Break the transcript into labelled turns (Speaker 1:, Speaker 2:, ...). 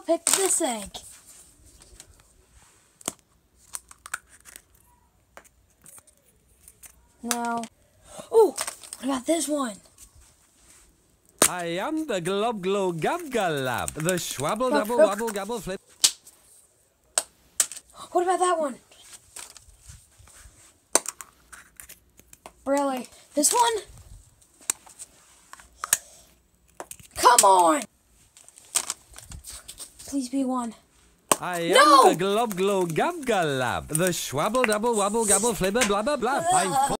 Speaker 1: I'll pick this egg. No. Oh, what about this one?
Speaker 2: I am the glob glow gab lab, the schwabble dabble wabble gabble flip.
Speaker 1: What about that one? Really? This one? Come on! Please be one.
Speaker 2: I am the glob glow gab lab, the schwabble dabble wabble gabble flibber blabber blab. I'm